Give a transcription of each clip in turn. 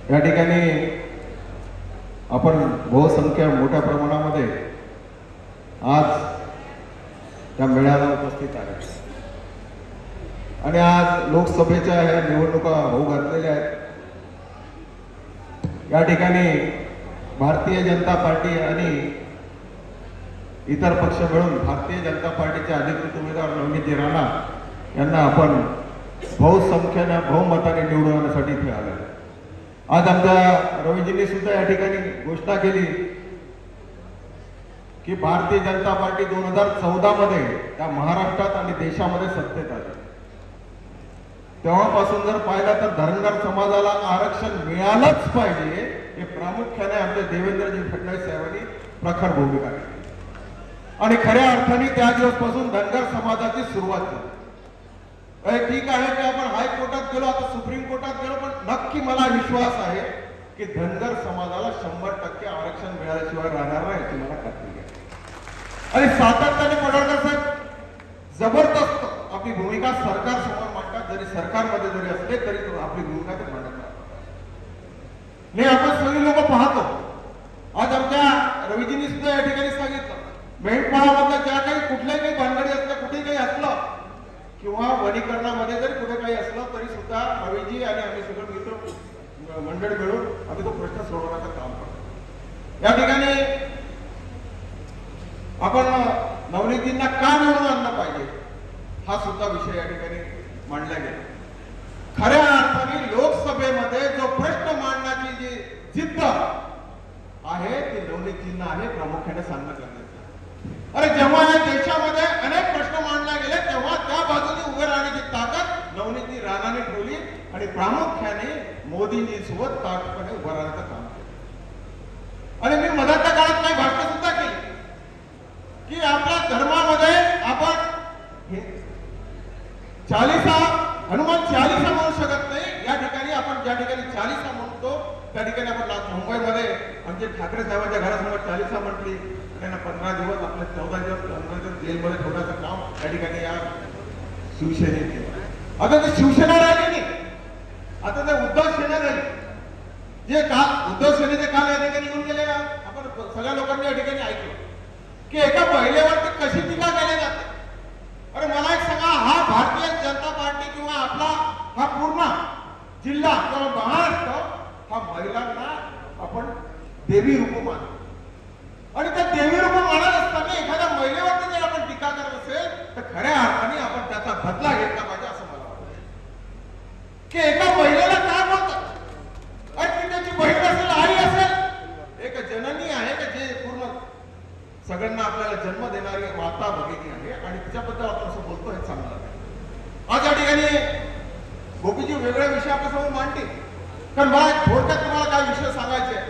या ठिकाणी आपण बहुसंख्य मोठ्या प्रमाणामध्ये आज या मेळाव्याला उपस्थित आहे आणि आज लोकसभेच्या ह्या निवडणुका होऊ घातलेल्या आहेत। या ठिकाणी भारतीय जनता पार्टी आणि इतर पक्ष मिळून भारतीय जनता पार्टीचे अधिकृत उमेदवार नवनीतजी राणा यांना आपण बहुसंख्येने बहुमताने निवडून आणण्यासाठी इथे आलो। आज आमच्या रवीजींनी सुद्धा या ठिकाणी घोषणा केली की भारतीय जनता पार्टी 2014 मध्ये त्या महाराष्ट्रात आणि देशामध्ये सत्तेत आली। तेव्हापासून जर पाहिलं तर धनगर समाजाला आरक्षण मिळालंच पाहिजे हे प्रामुख्याने आमचे देवेंद्रजी फडणवीस साहेबांनी प्रखर भूमिका घेतली आणि खऱ्या अर्थाने त्या दिवसपासून धनगर समाजाची सुरुवात झाली। ठीक आहे की आपण हायकोर्टात गेलो, आता सुप्रीम कोर्टात गेलो, पण नक्की मला विश्वास आहे की धनगर समाजाला 100% आरक्षण मिळाल्याशिवाय राहणार नाही याची मला खात्री आहे। आणि सातत्याने पडळकर साहेब जबरदस्त आपली भूमिका सरकार समोर मांडतात, जरी सरकारमध्ये जरी असले तरी आपली भूमिका ते मांडतात। नाही आपण सगळी लोक पाहतो, आज आमच्या रवीजींनी सुद्धा या ठिकाणी सांगितलं मेंढपाळामधल्या ज्या काही कुठल्याही काही भानगडी असल्या, कुठेही काही असलं किंवा वनीकरणामध्ये जरी कुठे काही असलं तरी सुद्धा रवीजी आणि आम्ही सगळे मित्र मंडळ मिळून आम्ही तो प्रश्न सोडवण्याचं काम करतो। या ठिकाणी आपण नवनीतजींना का निवडून आणलं पाहिजे हा सुद्धा विषय या ठिकाणी मांडला गेला। खऱ्या अर्थाने लोकसभेमध्ये जो प्रश्न मांडण्याची जी जिद्द आहे ती नवनीतजींना आहे, प्रामुख्याने सांगणं गरजेचं। अरे जेव्हा या देशामध्ये अनेक प्रश्न मांडले गेले तेव्हा त्या बाजूने उभे राहण्याची ताकद नवनीतजी राणाने ठेवली आणि प्रामुख्याने मोदींजी सोबत ताकदपणे उभं राहण्याचं काम केलं। आणि मी मधाच्या काळात काही भाषण सुद्धा केली की आपल्या धर्मामध्ये आपण 40 हनुमान 40 म्हणू शकत नाही। या ठिकाणी आपण ज्या ठिकाणी 40 म्हणतो त्या ठिकाणी आपण मुंबईमध्ये आमचे ठाकरे साहेबांच्या घरासमोर 40 म्हटली, त्यांना 15 दिवस आपले 14 दिवस 15 दिवस जेलमध्ये ठेवण्याचं काम त्या ठिकाणी या शिवसेनेने केलं। आता ते शिवसेना राहिली नाही, आता ते उद्धव सेना झाली। जे काल उद्धव सेनेचे काल या ठिकाणी येऊन गेले ना, आपण सगळ्या लोकांनी या ठिकाणी ऐकलं की एका महिलेवरती कशी टीका केली जाते। अरे मला एक सांगा, हा भारतीय जनता पार्टी किंवा आपला हा पूर्ण जिल्हा किंवा महाराष्ट्र हा महिलांना आपण देवी रूप मानतो आणि त्या देवी रूप मानत असताना एखाद्या महिलेवरती जर आपण टीका करत असेल तर खऱ्या अर्थाने आपण त्याचा बदला घेतला पाहिजे असं मला वाटतं। की एका महिलेला काय बोलतात आणि ती त्याची बहीण असेल, आई असेल, एक जननी आहे की जे पूर्ण सगळ्यांना आपल्याला जन्म देणारी माता भगिनी आहे आणि तिच्याबद्दल आपण असं बोलतो हे चांगलं आहे। आज या ठिकाणी गोपीजी वेगळे विषय आपल्यासमोर मांडतील, कारण मला थोडक्यात तुम्हाला काय विषय सांगायचे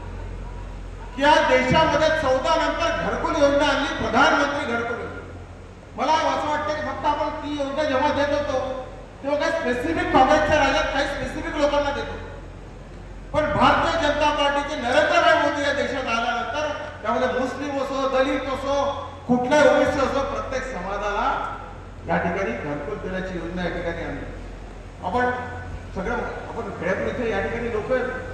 की या देशामध्ये 14 नंतर घरकुल योजना आणली, प्रधानमंत्री घरकुल योजना। मला असं वाटतं की फक्त आपण ती योजना जेव्हा देत होतो तेव्हा काही स्पेसिफिक काँग्रेसच्या राज्यात काही स्पेसिफिक लोकांना देतो, पण भारतीय जनता पार्टीचे नरेंद्रभाई मोदी या देशात आल्यानंतर त्यामध्ये मुस्लिम असो, दलित असो, कुठल्याही ओबीसी असो, प्रत्येक समाजाला या ठिकाणी घरकुल देण्याची योजना या ठिकाणी आणली। आपण खेड्यातून इथे या ठिकाणी लोक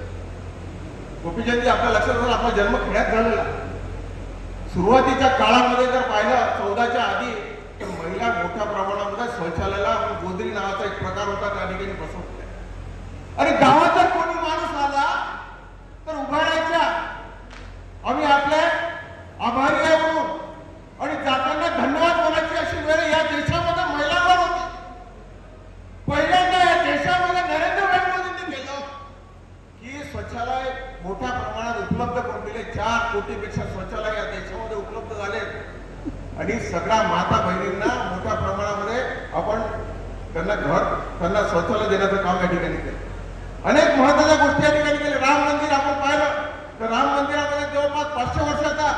गोपीचंदजी आपल्या लक्षात आलं, आपला जन्म खेड्यात झालेला। सुरुवातीच्या काळामध्ये जर पाहिलं 14च्या आधी तर महिला मोठ्या प्रमाणामध्ये शौचालयाला गोदरी नावाचा एक प्रकार होता त्या ठिकाणी बसवत आणि गावात जर कोणी माणूस आला तर उभा राहायच्या, आम्ही आपले आभारी आहे म्हणून, आणि जाताना धन्यवाद बोलायची अशी वेळ या देशामध्ये महिलांवर होती। पहिल्यांदा या देशामध्ये नरेंद्रभाई मोदींनी केलं की शौचालय मोठ्या प्रमाणात उपलब्ध करून दिले। 4 कोटीपेक्षा शौचालय या देशामध्ये उपलब्ध झाले आणि सगळ्या माता बहिणींना मोठ्या प्रमाणामध्ये आपण त्यांना शौचालय देण्याचं काम या ठिकाणी केलं। अनेक महत्वाच्या गोष्टी या ठिकाणी केल्या। राम मंदिर आपण पाहिलं तर राम मंदिरामध्ये जवळपास 500 वर्षाचा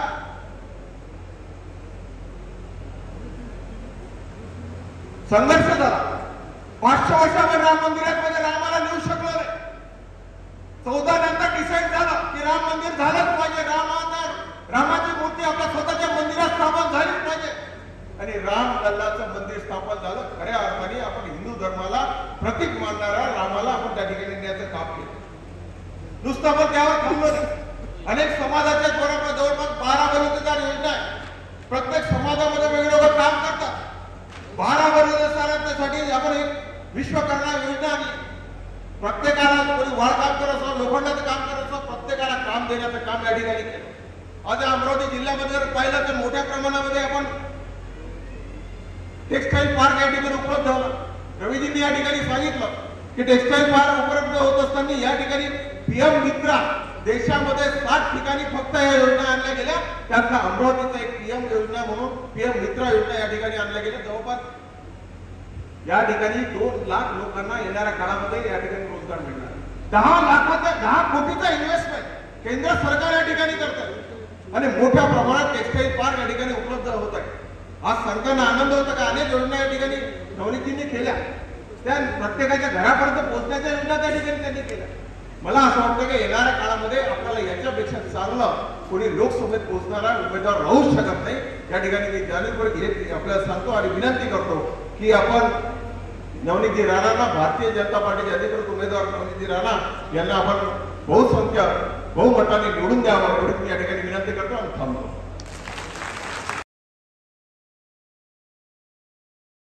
संघर्ष झाला। 500 वर्षामध्ये राम मंदिरामध्ये रामाला नेऊ शकलो नाही। 14 नंतर डिसाईड झालं की राम मंदिर झालंच पाहिजे, रामाची मूर्ती आपल्या स्वतःच्या मंदिरात स्थापन झालीच पाहिजे आणि राम लल्लाचं मंदिर स्थापन झालं। खऱ्या अर्थाने आपण हिंदू धर्माला प्रतीक मानणाऱ्या रामाला आपण त्या ठिकाणी नेण्याचं काम केलं नुसतं आपण त्यावर थांबलो नाही. अनेक समाजाच्या जवळपास 12 बलुतेदार योजना आहे. प्रत्येक समाजामध्ये वेगवेगळं काम करतात. 12 बलुतेदारांसाठी आपण एक विश्वकर्मा योजना आणली. प्रत्येकाला कोणी वाळ काम करत असो, लोखंडाचं काम करत असो, प्रत्येकाला काम देण्याचं काम या ठिकाणी केलं. आज अमरावती जिल्ह्यामध्ये जर पाहिलं तर मोठ्या प्रमाणामध्ये आपण टेक्सटाईल पार्क या ठिकाणी उपलब्ध झाला. रवीजींनी या ठिकाणी सांगितलं की टेक्सटाईल पार्क उपलब्ध होत असताना या ठिकाणी पीएम मित्रा देशामध्ये 7 ठिकाणी फक्त या योजना आणल्या गेल्या. त्यातला अमरावतीचा एक पीएम योजना म्हणून पीएम मित्रा योजना या ठिकाणी आणल्या गेल्या. जवळपास या ठिकाणी 2 लाख लोकांना येणाऱ्या काळामध्ये या ठिकाणी रोजगार मिळणार. 10 कोटीचा इन्व्हेस्टमेंट केंद्र सरकार या ठिकाणी करतात आणि मोठ्या प्रमाणात टेक्सटाईल पार्क या ठिकाणी उपलब्ध होत आहे. आज सरकारला आनंद होता का अनेक योजना या ठिकाणी नवनीतजींनी केल्या. त्या प्रत्येकाच्या घरापर्यंत पोहोचण्याच्या योजना त्या ठिकाणी त्यांनी केल्या. मला असं वाटतं की येणाऱ्या काळामध्ये आपल्याला याच्यापेक्षा चांगलं कोणी लोकसभेत पोहोचणारा उमेदवार राहूच शकत नाही. या ठिकाणी मी जाणीवपूर्वक आपल्याला सांगतो आणि विनंती करतो की आपण नवनीतजी राणांना भारतीय जनता पार्टीचे अधिकृत उमेदवार नवनीतजी राणा यांना आपण बहुसंख्य बहुमताने निवडून द्यावं एवढी मी या ठिकाणी विनंती करतो आणि थांबतो.